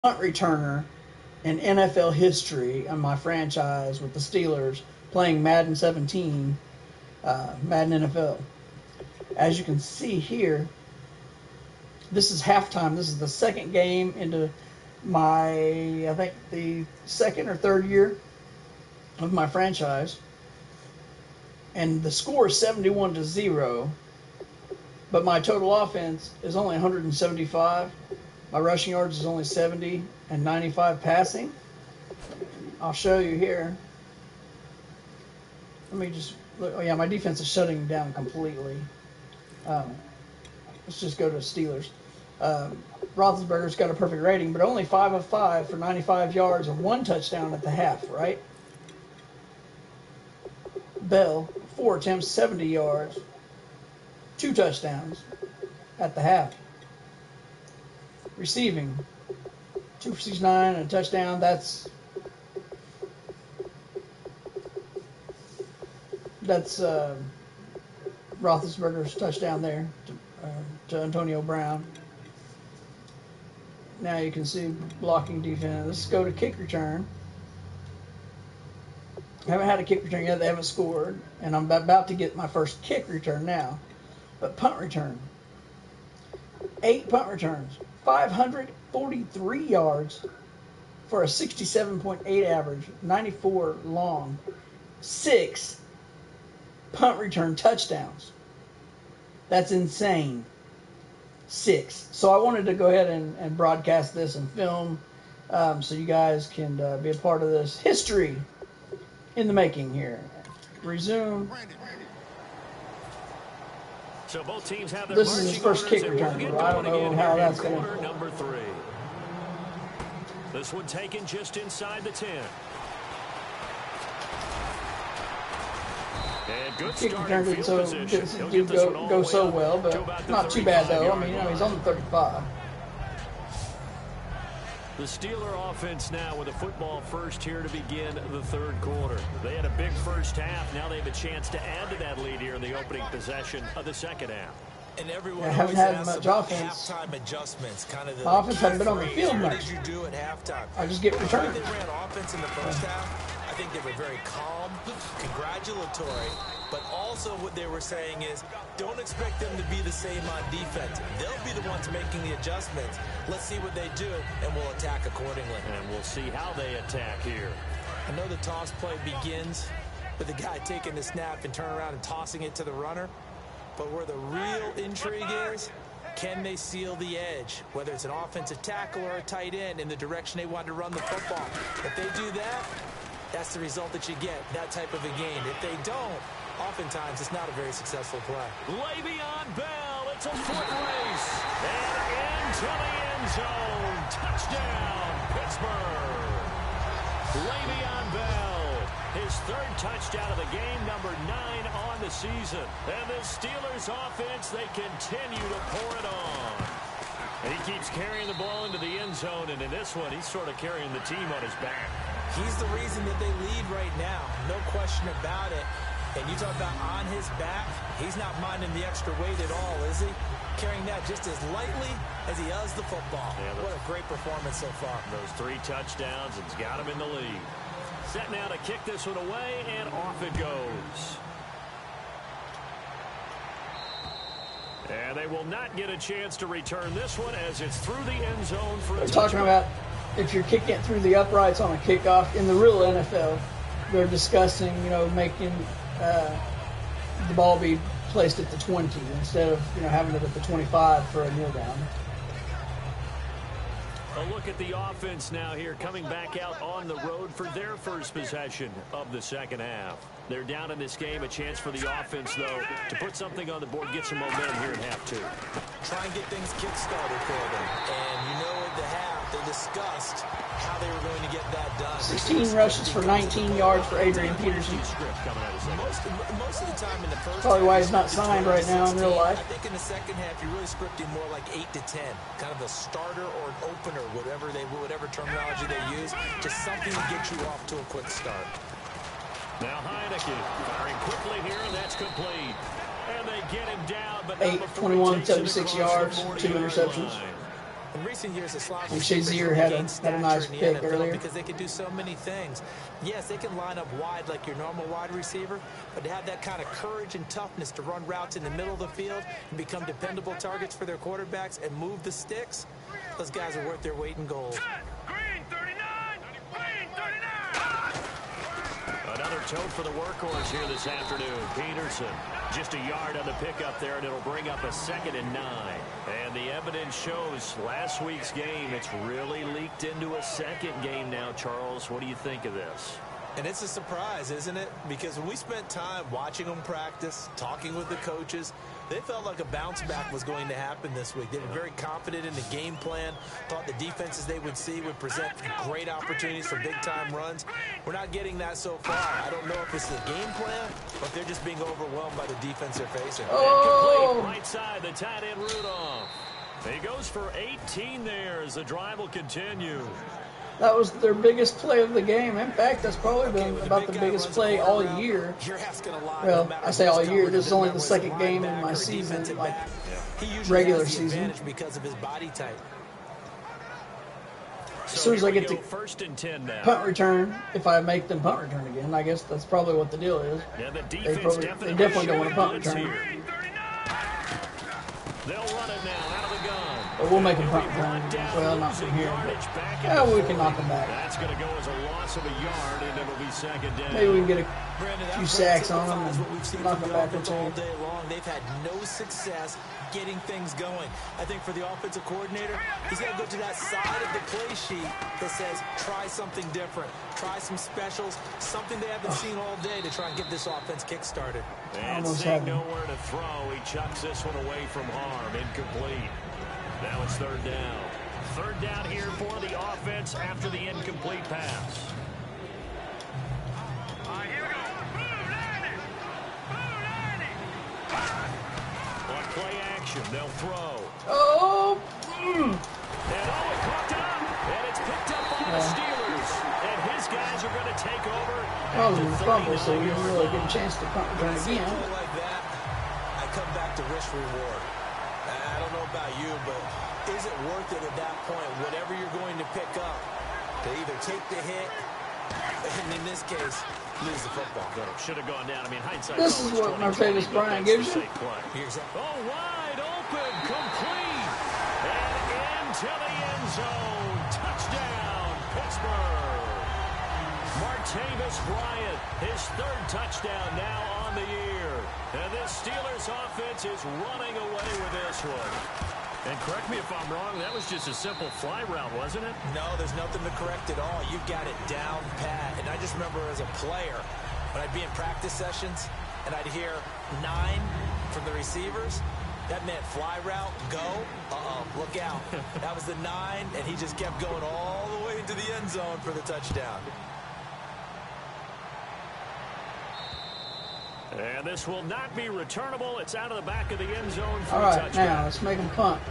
punt returner in NFL history on my franchise with the Steelers playing Madden 17, Madden NFL. As you can see here, this is halftime. This is the second game into I think the second or third year of my franchise. And the score is 71-0, but my total offense is only 175. My rushing yards is only 70 and 95 passing. I'll show you here. Let me just look. Oh yeah, my defense is shutting down completely. Let's just go to Steelers. Roethlisberger's got a perfect rating, but only 5 of 5 for 95 yards and 1 touchdown at the half, right? Bell, 4 attempts, 70 yards, 2 touchdowns at the half. Receiving, 2 for 69 and a touchdown. That's Roethlisberger's touchdown there to Antonio Brown. Now you can see blocking defense. Let's go to kick return. I haven't had a kick return yet. They haven't scored. And I'm about to get my first kick return now. But punt return. 8 punt returns. 543 yards for a 67.8 average. 94 long. 6 punt return touchdowns. That's insane. 6. So I wanted to go ahead and broadcast this and film so you guys can be a part of this history in the making here. Resume. So both teams have their this is his first kick return. I don't know how that's going to. Number 3. This one taken just inside the 10. And good kick return didn't go so well, but not too bad though. I mean, he's on the 35. The Steeler offense now with a football first here to begin the third quarter. They had a big first half. Now they have a chance to add to that lead here in the opening possession of the second half. And everyone haven't had much offense. Halftime adjustments, kind of the my offense hasn't been on the field much. What did you do at halftime? I just get returned. They ran offense in the first half. I think they were very calm, congratulatory, but also what they were saying is don't expect them to be the same on defense. They'll be the ones making the adjustments. Let's see what they do, and we'll attack accordingly. And we'll see how they attack here. I know the toss play begins with the guy taking the snap and turning around and tossing it to the runner, but where the real intrigue is, can they seal the edge, whether it's an offensive tackle or a tight end in the direction they want to run the football. If they do that, that's the result that you get, that type of a game. If they don't, oftentimes it's not a very successful play. Le'Veon Bell, it's a foot race. And into the end zone. Touchdown, Pittsburgh. Le'Veon Bell, his third touchdown of the game, number 9 on the season. And the Steelers offense, they continue to pour it on. And he keeps carrying the ball into the end zone, and in this one, he's sort of carrying the team on his back. He's the reason that they lead right now, no question about it. And you talk about on his back, he's not minding the extra weight at all, is he? Carrying that just as lightly as he does the football. Yeah, what a great performance so far. Those 3 touchdowns, it's got him in the lead. Set now to kick this one away, and off it goes. And they will not get a chance to return this one as it's through the end zone for a touchdown. Talking about if you're kicking it through the uprights on a kickoff in the real NFL, they're discussing, making the ball be placed at the 20 instead of, having it at the 25 for a kneel down. A look at the offense now here, coming back out on the road for their first possession of the second half. They're down in this game. A chance for the offense, though, to put something on the board, get some momentum here in half 2. Try and get things kick-started for them. And at the half, they discussed how they were going to get that done. 16 rushes for 19 yards for Adrian Peterson. Most of the time in the first probably why he's not signed right now in real life. I think in the second half, you're really scripting more like 8 to 10. Kind of a starter or an opener, whatever terminology they use. Just something to get you off to a quick start. Now Heineke firing quickly here, and that's complete. And they get him down, but 21, 76 yards, 2 interceptions. In recent years, the slot And receivers Shazier really had gained a stature nice in the pick NFL earlier. because they can do so many things. Yes, they can line up wide like your normal wide receiver, but to have that kind of courage and toughness to run routes in the middle of the field and become dependable targets for their quarterbacks and move the sticks, those guys are worth their weight in gold. Green 39! Green 39! Another tote for the workhorse here this afternoon. Peterson, just a yard on the pickup there, and it'll bring up a 2nd and 9. And the evidence shows last week's game, it's really leaked into a second game now, Charles. What do you think of this? And it's a surprise, isn't it? Because when we spent time watching them practice, talking with the coaches, they felt like a bounce back was going to happen this week. They were very confident in the game plan, thought the defenses they would see would present great opportunities for big-time runs. We're not getting that so far. I don't know if it's the game plan or if they're just being overwhelmed by the defense they're facing. Incomplete, right side, the tight end Rudolph. He goes for 18 there as the drive will continue. That was their biggest play of the game. In fact, that's probably been about the biggest play all year. Well, I say all year. This is only the second game in my season, like regular season. Because of his body type. As soon as I get to first and 10 now. punt return, if I make them punt return again, I guess that's probably what the deal is. Yeah, the They definitely don't want to punt return. They'll run it now out of the gun. But we'll make them punt return. Well, not from here, but we can knock them back. That's going to go as a loss of a yard, and it'll be 2nd down. Maybe we can get a few sacks on them and knock them back or all two. day long. They've had no success getting things going. I think for the offensive coordinator, he's got to go to that side of the play sheet that says, try something different. Try some specials, something they haven't seen all day to try and get this offense kick-started. And seeing nowhere to throw, he chucks this one away from harm. Incomplete. Now it's 3rd down. 3rd down here for the offense after the incomplete pass. On play action, they'll throw. Oh! And it popped up. And it's picked up by the Steelers. And his guys are going to take over. That was a fumble, so we didn't really get a chance to punt return again. Like that, I come back to risk reward. I don't know about you, but is it worth it at that point, whatever you're going to pick up, to either take the hit, and in this case, lose the football? Should have gone down. I mean, hindsight. This is what Mercedes Bryant gives you. Oh, wide open, complete, and into the end zone. Touchdown, Pittsburgh. Martavis Bryant, his 3rd touchdown now on the year. And this Steelers offense is running away with this one. And correct me if I'm wrong, that was just a simple fly route, wasn't it? No, there's nothing to correct at all. You've got it down pat. And I just remember as a player, when I'd be in practice sessions, and I'd hear 9 from the receivers, that meant fly route, go, look out. That was the 9, and he just kept going all the way into the end zone for the touchdown. And this will not be returnable. It's out of the back of the end zone for All a right, touchdown. now let's make them punt.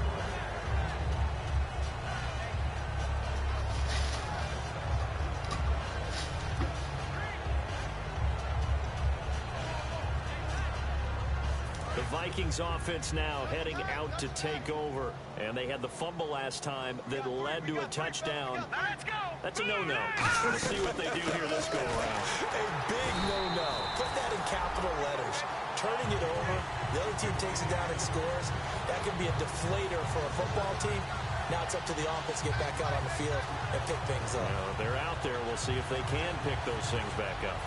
The Vikings offense now heading out to take over. And they had the fumble last time that led to a touchdown. That's a no-no. Let's see what they do here this go-around. A big no-no. Put that in capital letters. Turning it over, the other team takes it down and scores. That can be a deflator for a football team. Now it's up to the offense to get back out on the field and pick things up. Well, they're out there. We'll see if they can pick those things back up.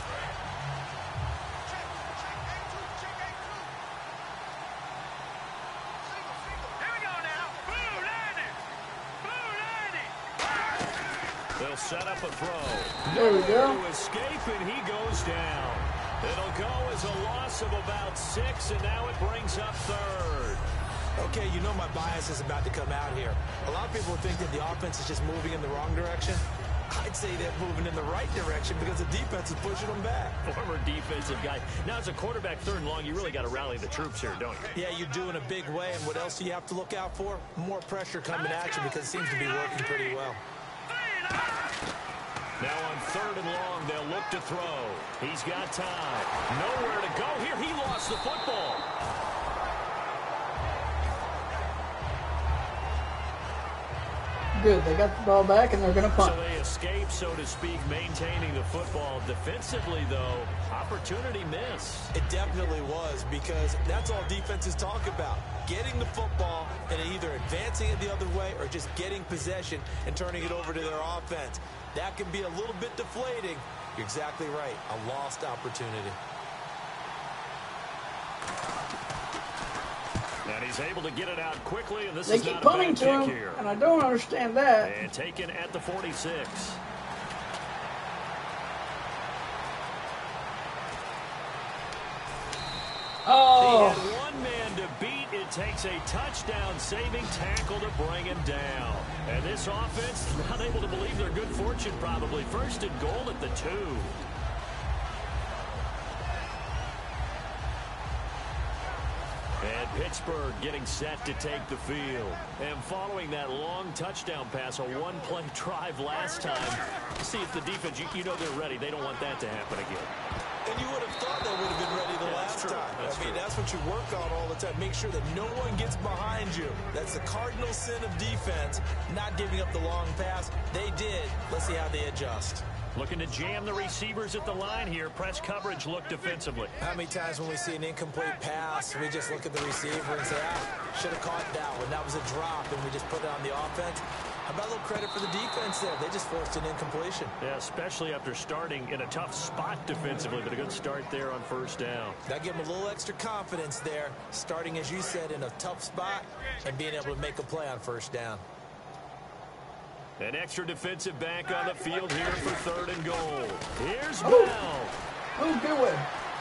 They'll set up a throw. There we go. To escape, and he goes down. It'll go as a loss of about 6, and now it brings up 3rd. Okay, you know my bias is about to come out here. A lot of people think that the offense is just moving in the wrong direction. I'd say they're moving in the right direction because the defense is pushing them back. Former defensive guy. Now, as a quarterback 3rd and long, you really got to rally the troops here, don't you? Yeah, you do in a big way. And what else do you have to look out for? More pressure coming at you because it seems to be working pretty well. Now on 3rd and long, they'll look to throw. He's got time. Nowhere to go here. He lost the football. good. They got the ball back, and they're going to punt. So they escape, so to speak, maintaining the football. Defensively, though, opportunity miss. It definitely was, because that's all defenses talk about. Getting the football and either advancing it the other way or just getting possession and turning it over to their offense. That can be a little bit deflating. You're exactly right. A lost opportunity. And he's able to get it out quickly, and this They is keep not a punting bad to kick him, here. and I don't understand that. And taken at the 46. Oh. He had one man to beat. It takes a touchdown-saving tackle to bring him down. And this offense not able to believe their good fortune, probably. First and goal at the 2. And Pittsburgh getting set to take the field. And following that long touchdown pass, a one-play drive last time, see if the defense, you know they're ready. They don't want that to happen again. And you would have thought they would have been ready the last time. That's what you work on all the time. Make sure that no one gets behind you. That's the cardinal sin of defense, not giving up the long pass. They did. Let's see how they adjust. Looking to jam the receivers at the line here. Press coverage look defensively. How many times when we see an incomplete pass, we just look at the receiver and say, should have caught that one. That was a drop, and we just put it on the offense. How about a little credit for the defense there? They just forced an incompletion. Yeah, especially after starting in a tough spot defensively, but a good start there on first down. That gave them a little extra confidence there, starting, as you said, in a tough spot and being able to make a play on first down. An extra defensive back on the field here for 3rd and goal. Here's Bell. Oh, good one.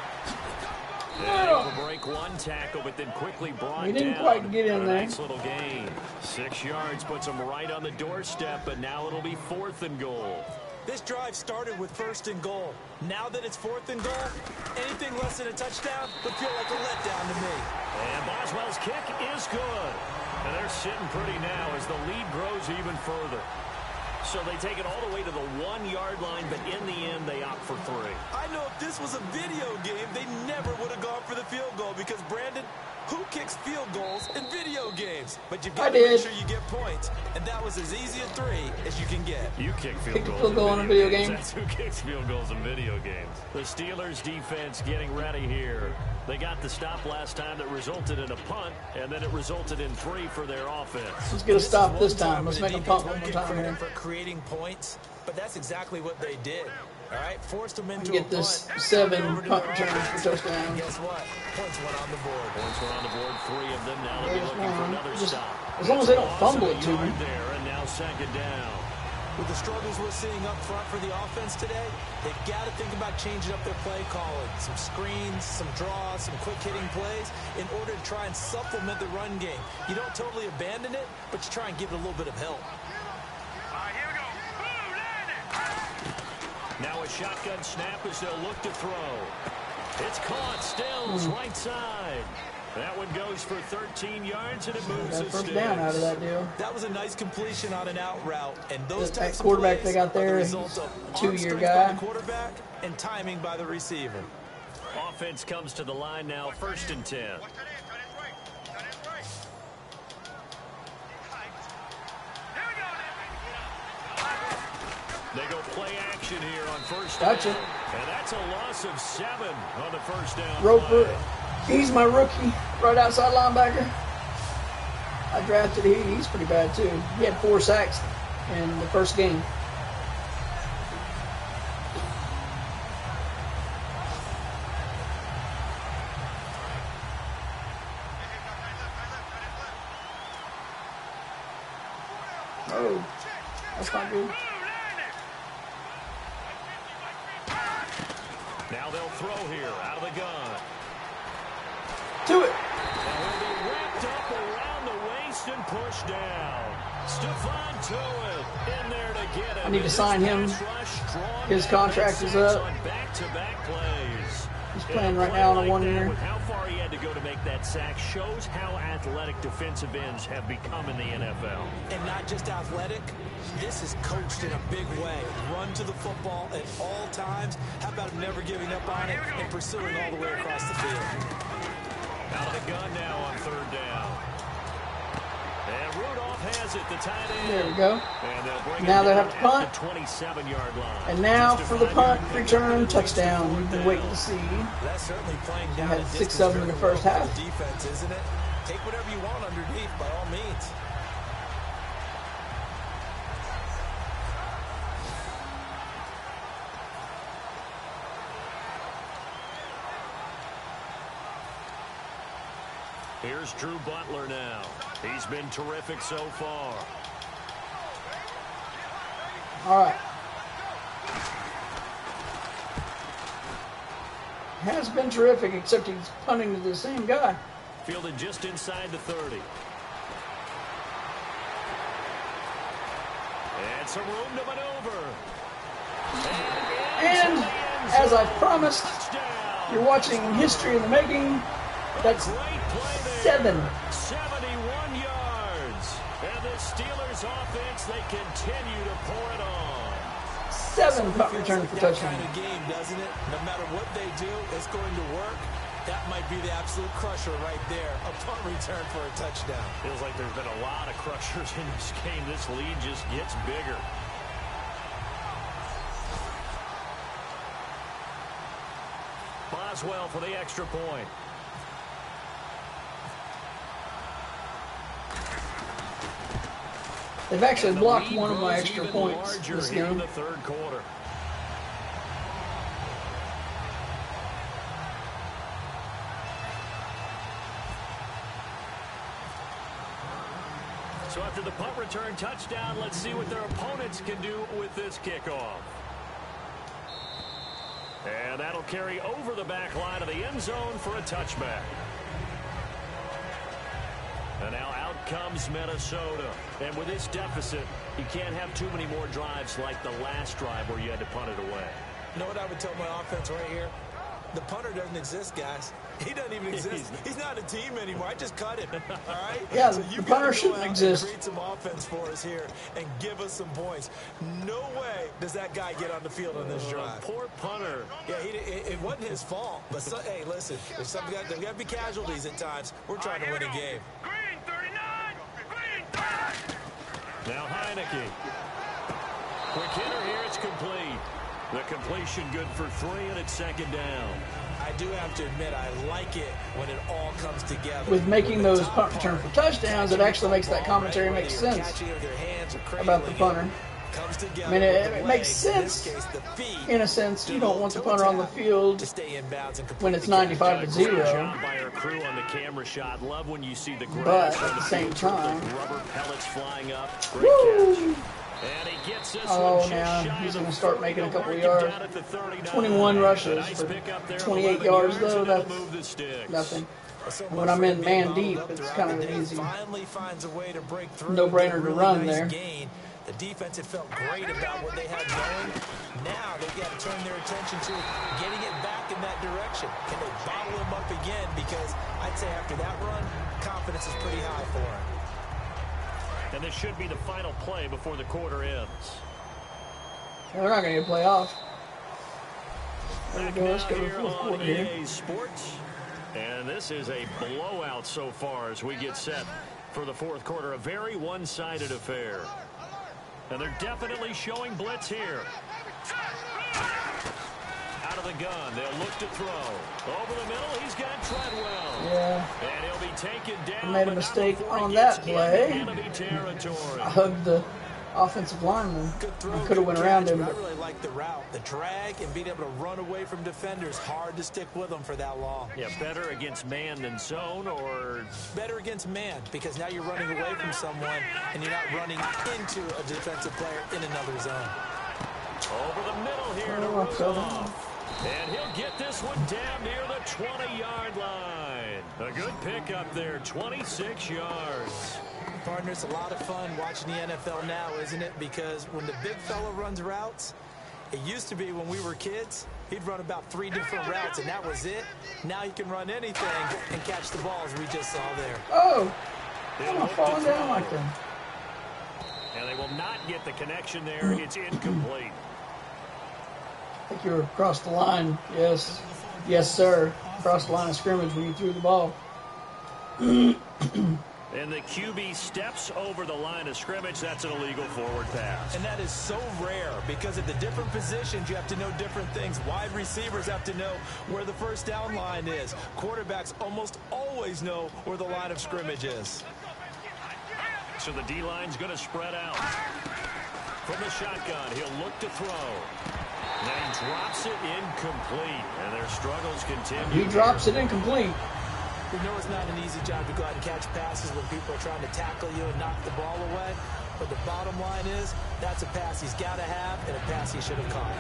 Able to break one tackle, but then quickly brought He didn't down. quite get in there. Nice little gain. 6 yards puts him right on the doorstep, but now it'll be 4th and goal. This drive started with 1st and goal. Now that it's 4th and goal, anything less than a touchdown would feel like a letdown to me. And Boswell's kick is good. And they're sitting pretty now as the lead grows even further. So they take it all the way to the 1-yard line, but in the end, they opt for 3. I know if this was a video game, they never would have gone for the field goal because, Brandon, who kicks field goals in video games? But you've got to make sure you get points, and that was as easy a 3 as you can get. You kick Kick a field goal in a video game. That's who kicks field goals in video games. The Steelers defense getting ready here. They got the stop last time that resulted in a punt, and then it resulted in 3 for their offense. Let's get a stop this time. Let's make a punt one more time here. For creating points, but that's exactly what they did. All right, forced them into Get this 7 punt returns for touchdowns. Guess what? Points went on the board. Points went on the board, 3 of them. Now they'll be looking for another stop. As long as they don't fumble it to me. There, and now 2nd down. With the struggles we're seeing up front for the offense today, they've got to think about changing up their play calling. Some screens, some draws, some quick-hitting plays in order to try and supplement the run game. You don't totally abandon it, but you try and give it a little bit of help. Now a shotgun snap as they'll look to throw. It's caught. Stills right side. That one goes for 13 yards, and it moves Got it first down out of that deal. That was a nice completion on an out route, and those types of quarterback plays they got there, are the result of two-year arm strength guy. by the quarterback and timing by the receiver. Offense comes to the line now, 1st and 10. They go play action here on 1st down. Gotcha. And that's a loss of 7 on the 1st down. Roper, play. he's my rookie, right outside linebacker. I drafted him. He's pretty bad too. He had 4 sacks in the first game. Oh, that's not good. Now they'll throw here out of the gun. To it. And he'll be wrapped up around the waist and pushed down. Stephon Tuitt in there to get it. I need to sign him. His contract is up. On back-to-back plays. He's playing right now on a 1 year. With how far he had to go to make that sack shows how athletic defensive ends have become in the NFL. And not just athletic, this is coached in a big way. Run to the football at all times. How about him never giving up on it and pursuing all the way across the field? Out of the gun now on 3rd down. And Rudolph has it, the tight end. There we go. And they'll bring Now it they down have to punt. at the 27-yard line. And now Just a for the punt, 5-yard return, pickup. touchdown. We've been waiting to see. That's certainly playing down had the 6 distance of them in the very first well for half. the defense, isn't it? Take whatever you want underneath, by all means. Here's Drew Butler now. He's been terrific so far. All right. Has been terrific, except he's punting to the same guy. Fielded just inside the 30. And some room to maneuver. And as I promised, you're watching history in the making. That's 7. 71 yards. And the Steelers offense, they continue to pour it on. 7 punt returns for that touchdown. kind of game, doesn't it? No matter what they do, it's going to work. That might be the absolute crusher right there. A punt return for a touchdown. Feels like there's been a lot of crushers in this game. This lead just gets bigger. Boswell for the extra point. They've actually And the blocked lead one of my grows extra even points larger this here in game. the third quarter. So after the punt return touchdown, let's see what their opponents can do with this kickoff. And that'll carry over the back line of the end zone for a touchback. And now out comes Minnesota. And with this deficit, you can't have too many more drives like the last drive where you had to punt it away. You know what I would tell my offense right here? The punter doesn't exist, guys. He doesn't even exist. He's not a team anymore. I just cut him. All right? Yeah, so the punter shouldn't exist. Create some offense for us here and give us some points. No way does that guy get on the field on this drive. Poor punter. Yeah, it wasn't his fault. But hey, listen, there's got to be casualties at times. We're trying to win a game. Green 39, green 30. Now Heineke. Quick hitter here, it's complete. The completion good for 3, and it's second down. I do have to admit, I like it when it all comes together. With making those punt return for touchdowns, it actually makes that commentary make sense about the punter. I mean, it makes sense in a sense. You don't want the punter on the field when it's 95 to 0. By our crew on the camera shot. Love when you see the But at the same time, rubber pellets flying up. Great woo! catch. And he gets this Oh, one now just shy he's of going to the start 40. making a couple of They'll mark him yards. down at the 39. 21 rushes Nice for pick up there, 28 11 yards, though. and it'll That's move the sticks. nothing. When I'm in man deep, it's kind of an easy no-brainer to run there. The defense had felt great about what they had going. Now they've got to turn their attention to getting it back in that direction. Can they bottle him up again? Because I'd say after that run, confidence is pretty high for him. And this should be the final play before the quarter ends. They're not going to get a playoff. There we Back go. Let's now go to the here fourth on quarter here. EA Sports. And this is a blowout so far as we get set for the fourth quarter. A very one-sided affair. And they're definitely showing blitz here. Out of the gun. They'll look to throw. Over the middle, he's got Treadwell. Yeah. And he'll be taken down. I made a mistake on that play. Enemy territory. I hugged the offensive lineman. Good throw, I could have went around him. I really like the route, the drag, and being able to run away from defenders. Hard to stick with them for that long. Yeah, better against man than zone, or better against man, because now you're running away from someone and you're not running into a defensive player in another zone. over the middle here to Rudolph. And he'll get this one down near the 20-yard line. A good pickup there, 26 yards. Partner, it's a lot of fun watching the NFL now, isn't it? Because when the big fella runs routes, it used to be when we were kids, he'd run about 3 different routes, and that was it. Now you can run anything and catch the balls we just saw there. Oh! I'm not falling down like that. And they will not get the connection there. It's incomplete. I think you were across the line. Yes. Yes, sir. Across the line of scrimmage when you threw the ball. And the QB steps over the line of scrimmage. That's an illegal forward pass. And that is so rare because at the different positions, you have to know different things. Wide receivers have to know where the first down line is. Quarterbacks almost always know where the line of scrimmage is. So the D-line's going to spread out. From the shotgun, he'll look to throw. And he drops it incomplete. And their struggles continue. He drops it incomplete. We know it's not an easy job to go out and catch passes when people are trying to tackle you and knock the ball away. But the bottom line is, that's a pass he's got to have and a pass he should have caught.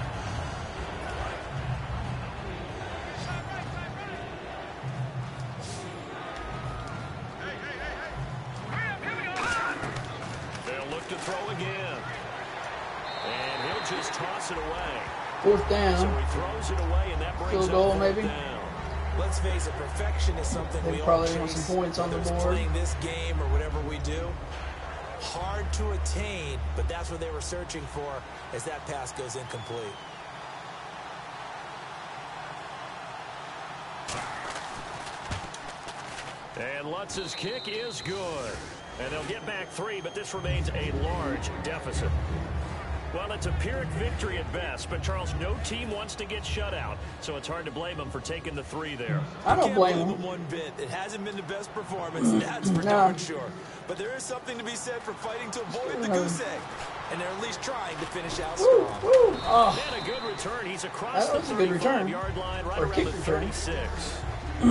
They'll look to throw again. And he'll just toss it away. 4th down. So he throws it away, and that brings Field up goal, 4th maybe? down. Let's face it, perfection is something They we all probably chase, want some points on the whether it's board. playing this game or whatever we do. Hard to attain, but that's what they were searching for as that pass goes incomplete. And Lutz's kick is good. And they'll get back 3, but this remains a large deficit. Well, it's a Pyrrhic victory at best, but Charles, no team wants to get shut out, so it's hard to blame them for taking the 3 there. I don't blame him. One bit. It hasn't been the best performance, that's for No. darn sure. But there is something to be said for fighting to avoid the goose egg, and they're at least trying to finish out strong. Woo, woo. Oh, And a good return. He's across that the was a good return. 35-yard line, right Or around kick the return. 36.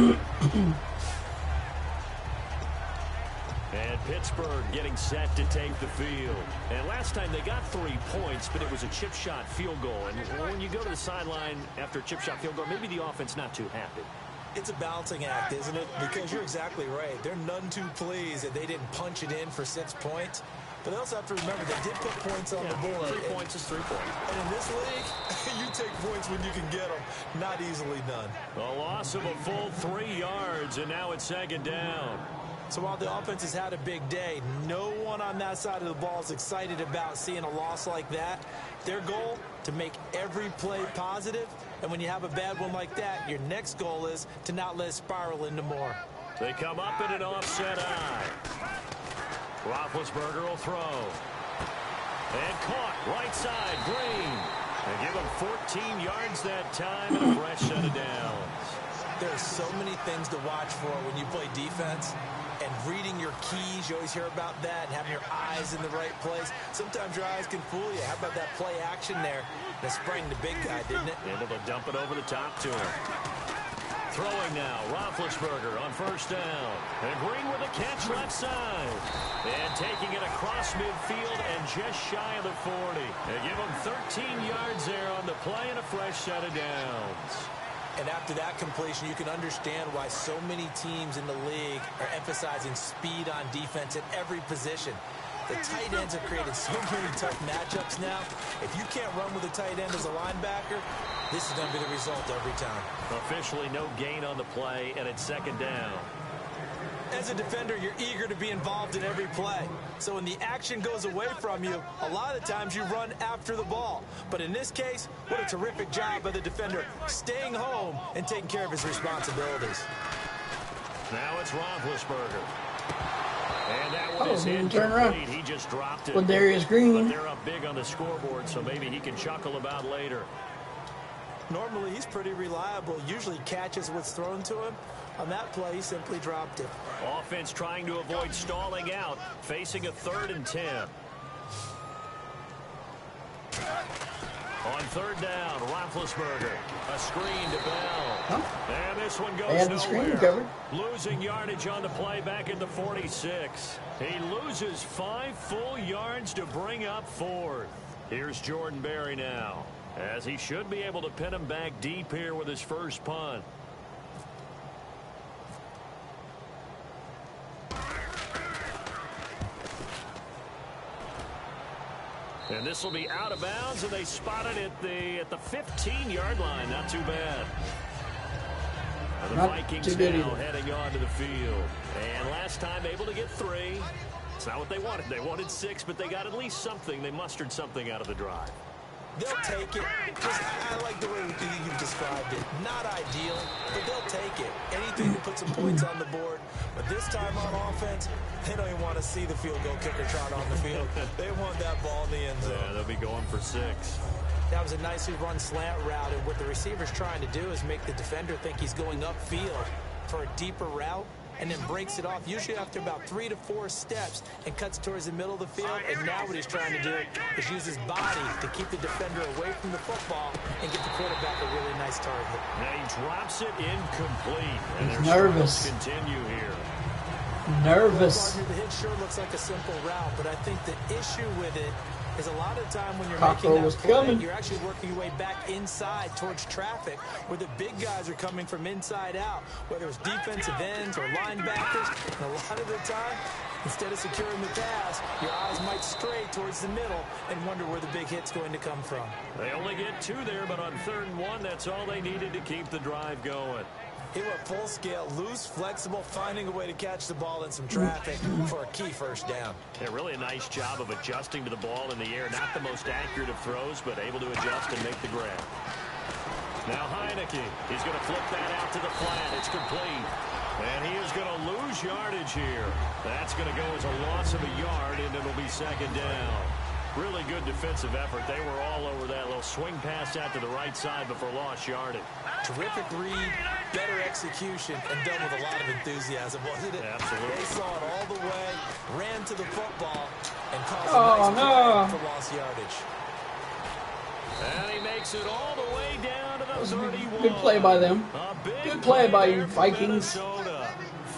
And Pittsburgh getting set to take the field. And last time they got 3 points, but it was a chip shot field goal. And when you go to the sideline after a chip shot field goal, maybe the offense not too happy. It's a balancing act, isn't it? Because you're exactly right. They're none too pleased that they didn't punch it in for 6 points. But they also have to remember they did put points on the board. 3 points is 3 points. And in this league, you take points when you can get them. Not easily done. A loss of a full 3 yards, and now it's 2nd down. So while the offense has had a big day, no one on that side of the ball is excited about seeing a loss like that. Their goal, to make every play positive. And when you have a bad one like that, your next goal is to not let it spiral into more. They come up in an offset eye. Roethlisberger will throw. And caught right side, Green. They give him 14 yards that time and a fresh set of downs. There's so many things to watch for when you play defense. And reading your keys, you always hear about that, and having your eyes in the right place. Sometimes your eyes can fool you. How about that play action there? That sprang the big guy, didn't it? Able to dump it over the top to him. Throwing now, Roethlisberger on 1st down. And Green with a catch left side. And taking it across midfield and just shy of the 40. They give him 13 yards there on the play and a fresh set of downs. And after that completion, you can understand why so many teams in the league are emphasizing speed on defense at every position. The tight ends have created so many tough matchups now. If you can't run with a tight end as a linebacker, this is going to be the result every time. Officially no gain on the play, and it's 2nd down. As a defender, you're eager to be involved in every play. So when the action goes away from you, a lot of times you run after the ball. But in this case, what a terrific job by the defender staying home and taking care of his responsibilities. Now it's Roethlisberger. And that one is turn around. incomplete. He just dropped it. With Darius Green. But they're up big on the scoreboard, so maybe he can chuckle about later. Normally, he's pretty reliable. Usually catches what's thrown to him. On that play, he simply dropped it. Offense trying to avoid stalling out, facing a 3rd and 10. On 3rd down, Roethlisberger. A screen to Bell. Huh? And this one goes They had the screen nowhere. covered. Losing yardage on the play back at the 46. He loses 5 full yards to bring up 4th. Here's Jordan Berry now, as he should be able to pin him back deep here with his first punt. And this will be out of bounds, and they spot it at the 15-yard line. Not too bad. And the Not Vikings too good now either. heading onto the field. And last time able to get 3. It's not what they wanted. They wanted 6, but they got at least something. They mustered something out of the drive. They'll take it. I like the way you've described it. Not ideal, but they'll take it. Anything to put some points on the board. But this time on offense, they don't even want to see the field goal kicker trot on the field. They want that ball in the end zone. Yeah, they'll be going for 6. That was a nicely run slant route, and what the receiver's trying to do is make the defender think he's going upfield for a deeper route, and then breaks it off, usually after about 3 to 4 steps, and cuts towards the middle of the field. And now what he's trying to do is use his body to keep the defender away from the football and get the quarterback a really nice target. Now he drops it incomplete. And He's nervous. Continue here. Nervous. The hit sure looks like a simple route, but I think the issue with it is a lot of time when you're Cockrell making was that play, coming. you're actually working your way back inside towards traffic, where the big guys are coming from inside out, whether it's defensive ends or linebackers. And a lot of the time, instead of securing the pass, your eyes might stray towards the middle and wonder where the big hit's going to come from. They only get 2 there, but on 3rd and 1, that's all they needed to keep the drive going. He went full scale, loose, flexible, finding a way to catch the ball in some traffic for a key first down. Yeah, really a nice job of adjusting to the ball in the air. Not the most accurate of throws, but able to adjust and make the grab. Now Heineke, he's going to flip that out to the flat. It's complete. And he is going to lose yardage here. That's going to go as a loss of a yard, and it'll be 2nd down. Really good defensive effort. They were all over that little swing pass out to the right side before lost yardage. Terrific read, better execution, and done with a lot of enthusiasm, wasn't it? Absolutely. They saw it all the way, ran to the football, and caused a nice play for lost yardage. And he makes it all the way down to the 31. Good play by them. Good play by you, Vikings. Minnesota,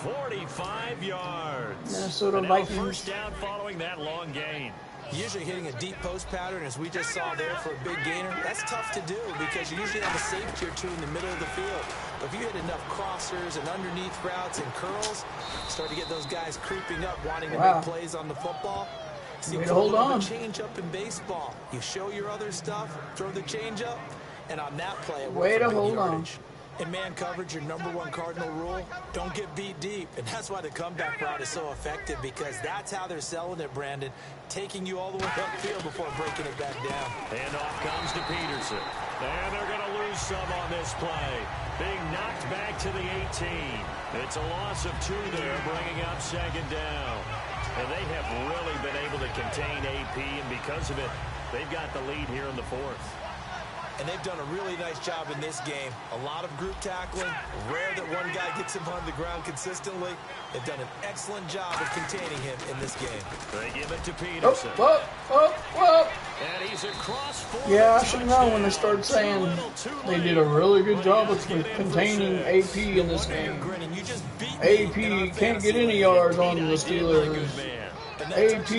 45 yards. Minnesota Vikings. First down following that long gain. Usually hitting a deep post pattern, as we just saw there for a big gainer, that's tough to do because you usually have a safety or 2 in the middle of the field. But if you hit enough crossers and underneath routes and curls, start to get those guys creeping up, wanting to make plays on the football. See, way to hold on. Change up in baseball. You show your other stuff, throw the change up, and on that play, it way to hold yardage. In man coverage, your #1 cardinal rule, don't get beat deep. And that's why the comeback route is so effective, because that's how they're selling it, Brandon. Taking you all the way upfield before breaking it back down. And off comes to Peterson. And they're going to lose some on this play. Being knocked back to the 18. It's a loss of 2 there, bringing up 2nd down. And they have really been able to contain AP, and because of it, they've got the lead here in the 4th. And they've done a really nice job in this game. A lot of group tackling. Rare that one guy gets him on the ground consistently. They've done an excellent job of containing him in this game. They give it to Peterson. And he's across 4. Yeah, I should know when they start saying they did a really good job of containing AP in this game. AP can't get any yards on the Steelers. AP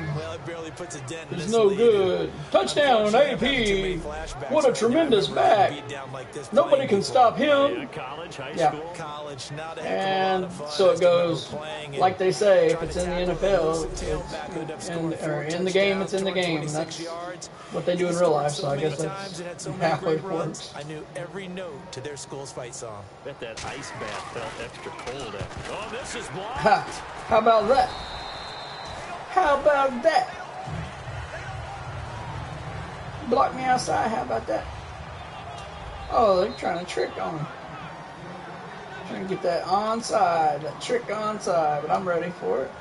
is no good. Touchdown, AP. What a tremendous back. Nobody can stop him. Yeah. And so it goes. Like they say, if it's in the NFL, or in the game, it's in the game. That's what they do in real life, so I guess that's halfway works. I knew every note to their school's fight song. Bet that ice bath felt extra cold after. Oh, this is blocked. How about that? How about that? Block me outside. How about that? Oh, they're trying to trick on him. Trying to get that onside, that trick onside, but I'm ready for it.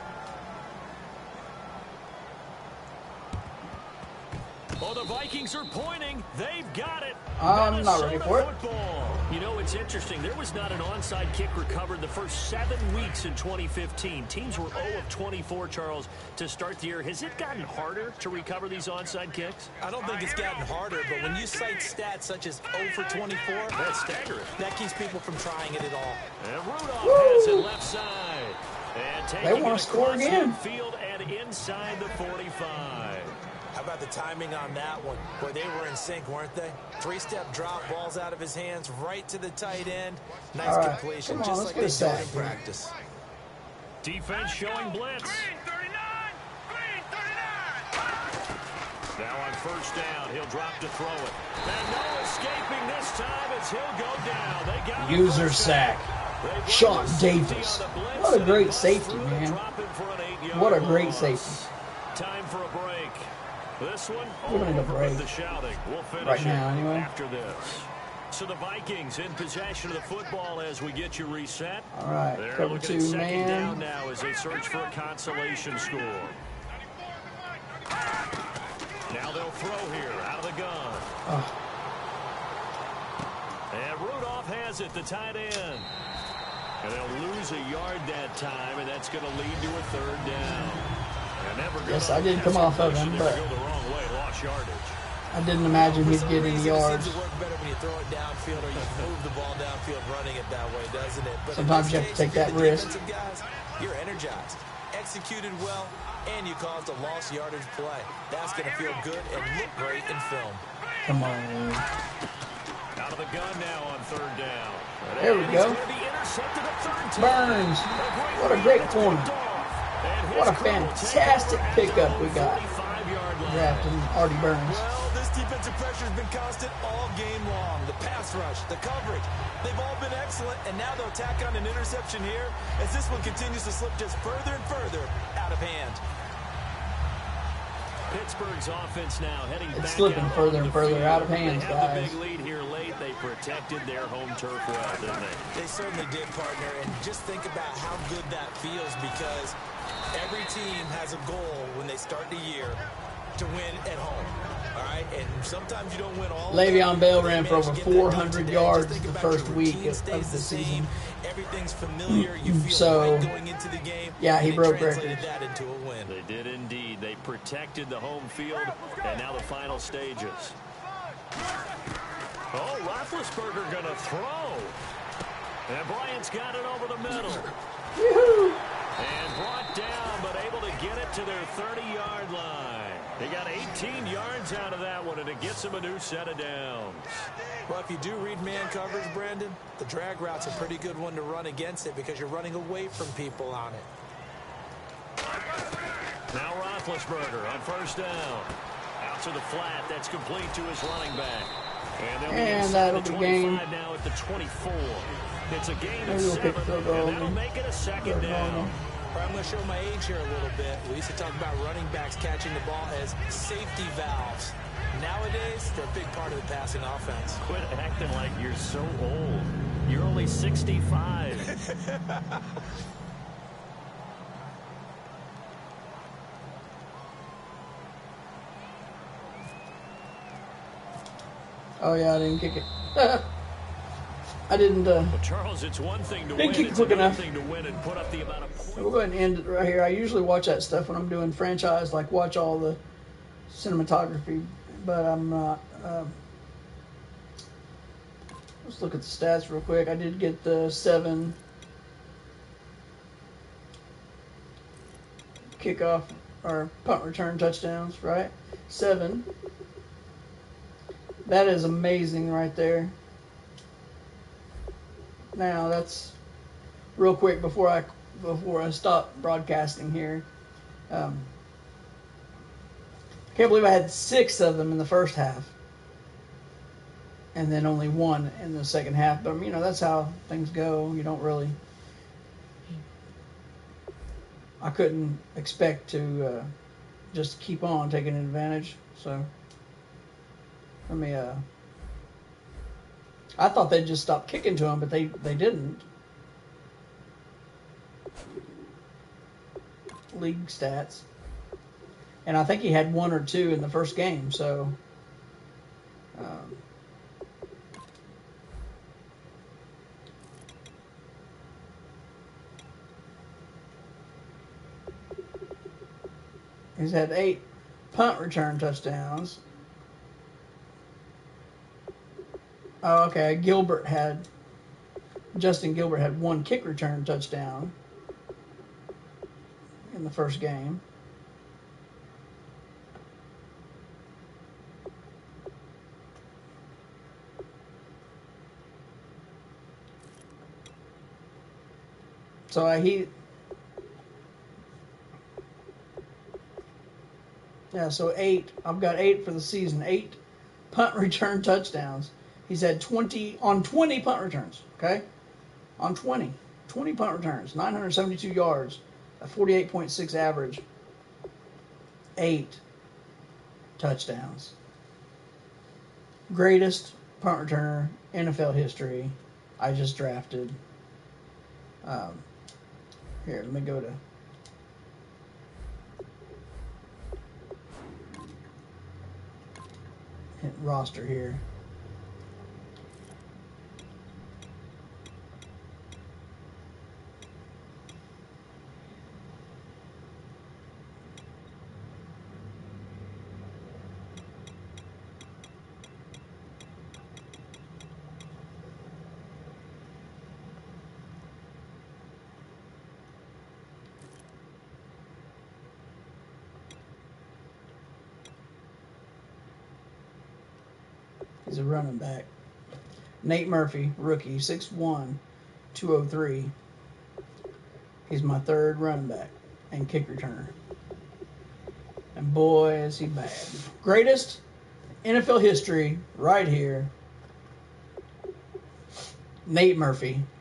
Oh, the Vikings are pointing. They've got it. I'm not ready for it. You know, it's interesting. There was not an onside kick recovered the first 7 weeks in 2015. Teams were 0 of 24, Charles, to start the year. Has it gotten harder to recover these onside kicks? I don't think it's gotten harder, but when you cite stats such as 0 for 24, that's staggering. That keeps people from trying it at all. And Rudolph has it left side. And they want to score again. Field and inside the 45. How about the timing on that one? Boy, they were in sync, weren't they? 3-step drop, balls out of his hands, right to the tight end. Nice completion, just like they did in practice. Defense showing blitz. Now on first down, he'll drop to throw it. And no escaping this time as he'll go down. They got user sack. Sean Davis. What a great safety, man. What a great safety. Time for a break. This one We're gonna go over break with the shouting. We'll finish right it now anyway. after this. So the Vikings in possession of the football as we get you reset. All right, They're cover looking 2 at second man. down now as they search for a consolation score. Now they'll throw here out of the gun. Oh. And Rudolph has it, the tight end. And they'll lose a yard that time, and that's going to lead to a third down. Yes, I did come off of him, but go the wrong way, lost yardage. I didn't imagine he'd get any yards. It seems to work better when you throw it downfield or you move the ball downfield running it that way, doesn't it? But sometimes you have to take that risk. Guys, you're energized, executed well, and you caused a lost yardage play. That's going to feel good and look great in film. Come on. Out of the gun now on third down. There we go. Burns. What a great corner. What a fantastic pickup we got. Drafting Artie Burns. Well, this defensive pressure has been constant all game long. The pass rush, the coverage, they've all been excellent, and now they'll tack on an interception here as this one continues to slip just further and further out of hand. Pittsburgh's offense now heading back. It's slipping further and further out of hands, guys. They had the guys. big lead here late. They protected their home turf well, didn't they? They certainly did, partner. And just think about how good that feels, because every team has a goal when they start the year to win at home. All right, and sometimes you don't win all. Le'Veon Bell ran for over 400 yards the first week of the season. Everything's familiar. You feel So, right going into the game. yeah, he broke translated records. that into a win. They did indeed. They protected the home field, and now the final stages. Oh, Roethlisberger going to throw. And Bryant's got it over the middle. Woohoo! And brought down, but able to get it to their 30-yard line. They got 18 yards out of that one, and it gets them a new set of downs. Well, if you do read man coverage, Brandon, the drag route's a pretty good one to run against it because you're running away from people on it. Now Roethlisberger on first down. Out to the flat. That's complete to his running back. And they'll be inside the 25 now at the 24. It's a gain of 7, and that'll make it a second down. I'm going to show my age here a little bit. We used to talk about running backs catching the ball as safety valves. Nowadays, they're a big part of the passing offense. Quit acting like you're so old. You're only 65. Oh, yeah, I didn't kick it. I didn't. Well, Charles, it's one thing to didn't win. kick It's quick another enough. thing to win and put up the amount of points. We'll go ahead and end it right here. I usually watch that stuff when I'm doing franchise, like watch all the cinematography, but I'm not. Let's look at the stats real quick. I did get the 7 kickoff or punt return touchdowns, right? 7. That is amazing right there. Now that's real quick before I stop broadcasting here. Can't believe I had 6 of them in the first half, and then only 1 in the second half. But you know, that's how things go. You don't really. I couldn't expect to just keep on taking advantage. So let me. I thought they'd just stop kicking to him, but they didn't. League stats. And I think he had 1 or 2 in the first game, so he's had 8 punt return touchdowns. Oh, okay. Justin Gilbert had 1 kick return touchdown in the first game. So so 8. I've got 8 for the season. 8 punt return touchdowns. He's had 20 punt returns, okay? On 20 punt returns, 972 yards, a 48.6 average. 8. touchdowns. Greatest punt returner NFL history. I just drafted. Here, let me go to hit roster here. He's a running back. Nate Murphy, rookie, 6'1", 203. He's my third running back and kick returner. And boy, is he bad. Greatest NFL history right here. Nate Murphy,